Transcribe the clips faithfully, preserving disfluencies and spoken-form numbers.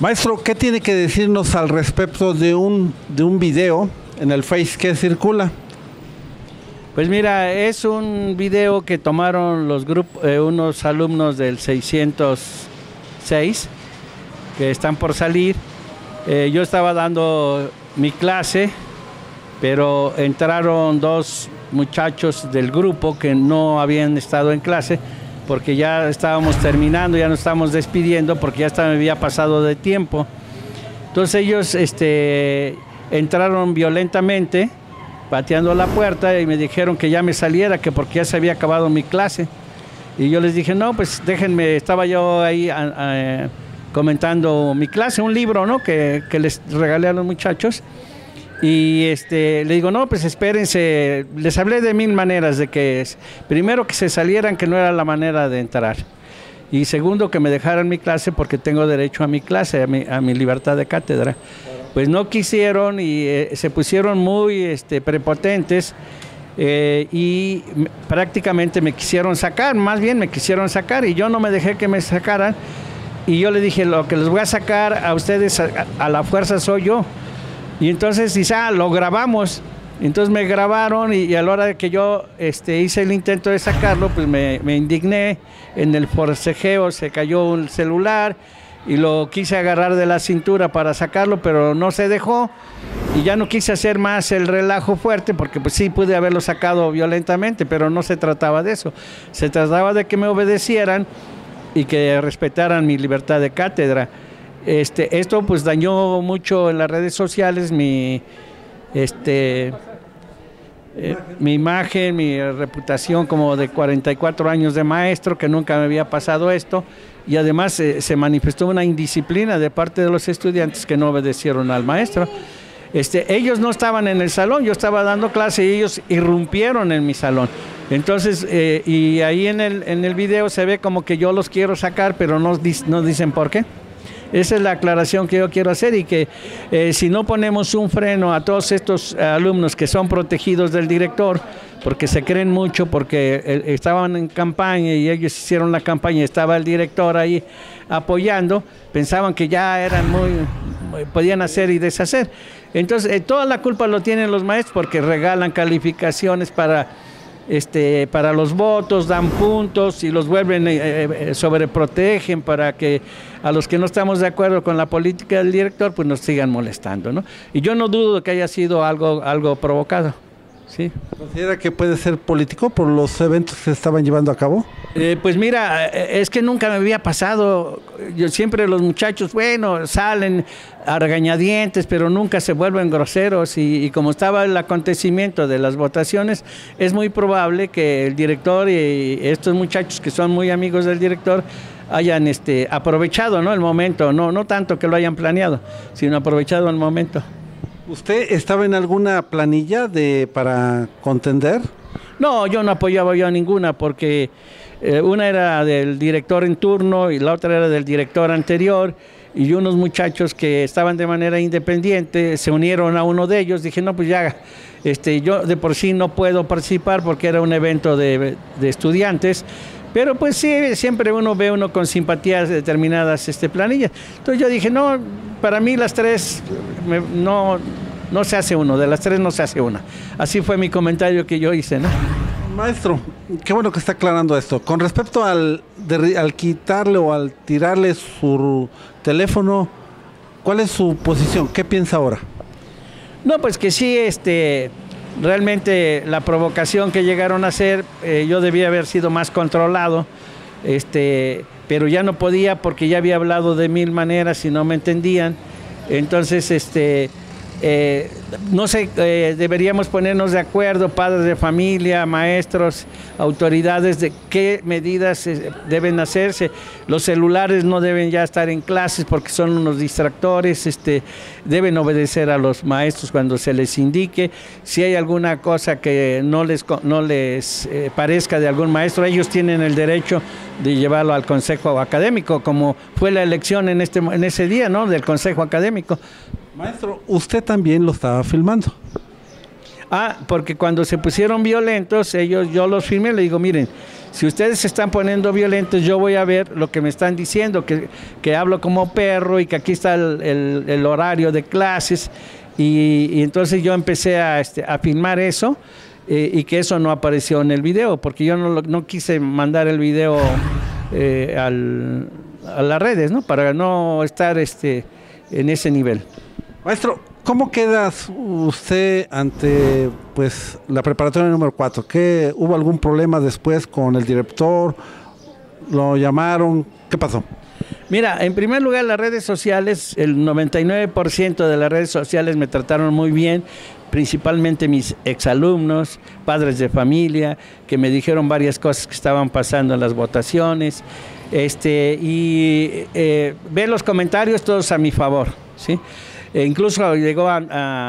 Maestro, ¿qué tiene que decirnos al respecto de un, de un video en el Face que circula? Pues mira, es un video que tomaron los grupos, eh, unos alumnos del seiscientos seis que están por salir. Eh, yo estaba dando mi clase, pero entraron dos muchachos del grupo que no habían estado en clase, porque ya estábamos terminando, ya nos estábamos despidiendo, porque ya estaba, me había pasado de tiempo. Entonces ellos este, entraron violentamente, pateando la puerta, y me dijeron que ya me saliera, que porque ya se había acabado mi clase. Y yo les dije, no, pues déjenme, estaba yo ahí a, a, comentando mi clase, un libro, ¿no?, que, que les regalé a los muchachos. Y este, le digo, no, pues espérense, les hablé de mil maneras, de que primero que se salieran, que no era la manera de entrar. Y segundo, que me dejaran mi clase porque tengo derecho a mi clase, a mi, a mi libertad de cátedra. Pues no quisieron y eh, se pusieron muy este, prepotentes eh, y prácticamente me quisieron sacar, más bien me quisieron sacar, y yo no me dejé que me sacaran. Y yo le dije, lo que les voy a sacar a ustedes a, a la fuerza soy yo. Y entonces dice, ah, lo grabamos. Entonces me grabaron y, y a la hora de que yo este, hice el intento de sacarlo, pues me, me indigné. En el forcejeo se cayó un celular y lo quise agarrar de la cintura para sacarlo, pero no se dejó. Y ya no quise hacer más el relajo fuerte, porque pues sí pude haberlo sacado violentamente, pero no se trataba de eso. Se trataba de que me obedecieran y que respetaran mi libertad de cátedra. Este, esto pues dañó mucho en las redes sociales mi, este, eh, mi imagen, mi reputación como de cuarenta y cuatro años de maestro, que nunca me había pasado esto, y además eh, se manifestó una indisciplina de parte de los estudiantes que no obedecieron al maestro. Este, ellos no estaban en el salón, yo estaba dando clase y ellos irrumpieron en mi salón. Entonces, eh, y ahí en el, en el video se ve como que yo los quiero sacar, pero no, no dicen por qué. Esa es la aclaración que yo quiero hacer, y que eh, si no ponemos un freno a todos estos alumnos que son protegidos del director, porque se creen mucho, porque eh, estaban en campaña y ellos hicieron la campaña, estaba el director ahí apoyando, pensaban que ya eran muy, muy podían hacer y deshacer. Entonces, eh, toda la culpa lo tienen los maestros, porque regalan calificaciones para... Este, para los votos, dan puntos y los vuelven, eh, eh, sobreprotegen para que a los que no estamos de acuerdo con la política del director, pues nos sigan molestando, ¿no? Y yo no dudo de que haya sido algo, algo provocado, ¿sí? ¿Considera que puede ser político por los eventos que se estaban llevando a cabo? Eh, pues mira, es que nunca me había pasado. Yo siempre los muchachos, bueno, salen a regañadientes, pero nunca se vuelven groseros, y, y como estaba el acontecimiento de las votaciones, es muy probable que el director y estos muchachos que son muy amigos del director hayan este, aprovechado, ¿no?, el momento, no, no tanto que lo hayan planeado, sino aprovechado el momento. ¿Usted estaba en alguna planilla de para contender? No, yo no apoyaba yo a ninguna, porque eh, una era del director en turno y la otra era del director anterior, y unos muchachos que estaban de manera independiente se unieron a uno de ellos. Dije, no, pues ya, este, yo de por sí no puedo participar porque era un evento de, de estudiantes, pero pues sí, siempre uno ve uno con simpatías determinadas este, planillas. Entonces yo dije, no, para mí las tres me, no... No se hace uno, de las tres no se hace una. Así fue mi comentario que yo hice, ¿no? Maestro, qué bueno que está aclarando esto. Con respecto al, de, al quitarle o al tirarle su teléfono, ¿cuál es su posición? ¿Qué piensa ahora? No, pues que sí, este, realmente la provocación que llegaron a hacer, eh, yo debía haber sido más controlado, este, pero ya no podía porque ya había hablado de mil maneras y no me entendían. Entonces, este... Eh, no sé, eh, deberíamos ponernos de acuerdo, padres de familia, maestros, autoridades, de qué medidas eh, deben hacerse. Los celulares no deben ya estar en clases porque son unos distractores, este, deben obedecer a los maestros cuando se les indique. Si hay alguna cosa que no les, no les eh, parezca de algún maestro, ellos tienen el derecho de llevarlo al consejo académico, como fue la elección en, este, en ese día, ¿no?, del consejo académico. Maestro, usted también lo estaba filmando. Ah, porque cuando se pusieron violentos, ellos, yo los filmé, le digo, miren, si ustedes se están poniendo violentos, yo voy a ver lo que me están diciendo, que, que hablo como perro y que aquí está el, el, el horario de clases. Y, y entonces yo empecé a, este, a filmar eso eh, y que eso no apareció en el video, porque yo no, no quise mandar el video eh, al, a las redes, ¿no? Para no estar este, en ese nivel. Maestro, ¿cómo queda usted ante pues la preparatoria número cuatro? ¿Qué, ¿Hubo algún problema después con el director? ¿Lo llamaron? ¿Qué pasó? Mira, en primer lugar, las redes sociales, el noventa y nueve por ciento de las redes sociales me trataron muy bien, principalmente mis exalumnos, padres de familia, que me dijeron varias cosas que estaban pasando en las votaciones, este, y eh, ve los comentarios todos a mi favor, ¿sí? E incluso llegó a, a,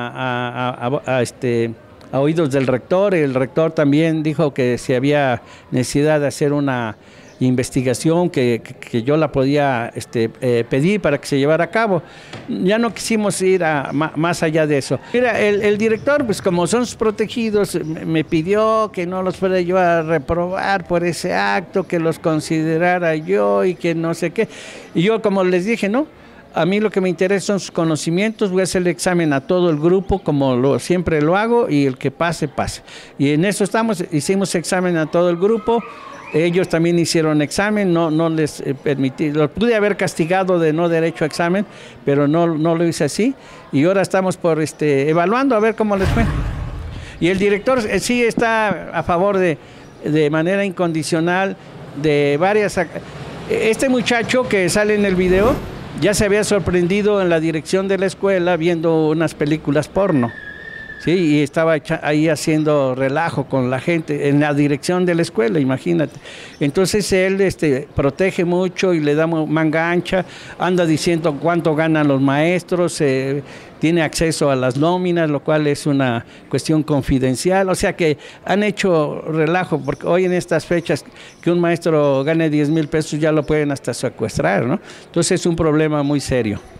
a, a, a, este, a oídos del rector. El rector también dijo que si había necesidad de hacer una investigación, que, que, que yo la podía este, eh, pedir para que se llevara a cabo. Ya no quisimos ir a, ma, más allá de eso. Mira, el, el director, pues como son sus protegidos, me, me pidió que no los fuera yo a reprobar por ese acto, que los considerara yo y que no sé qué. Y yo, como les dije, no, a mí lo que me interesa son sus conocimientos, voy a hacer el examen a todo el grupo, como lo, siempre lo hago, y el que pase, pase. Y en eso estamos, hicimos examen a todo el grupo, ellos también hicieron examen, no, no les eh, permití, los pude haber castigado de no derecho a examen, pero no, no lo hice así, y ahora estamos por este, evaluando a ver cómo les fue. Y el director eh, sí está a favor de, de manera incondicional de varias... Este muchacho que sale en el video ya se había sorprendido en la dirección de la escuela viendo unas películas porno, ¿sí? Y estaba ahí haciendo relajo con la gente en la dirección de la escuela, imagínate. Entonces él este, protege mucho y le da manga ancha, anda diciendo cuánto ganan los maestros, eh, tiene acceso a las nóminas, lo cual es una cuestión confidencial. O sea que han hecho relajo, porque hoy en estas fechas que un maestro gane diez mil pesos ya lo pueden hasta secuestrar, ¿no? Entonces es un problema muy serio.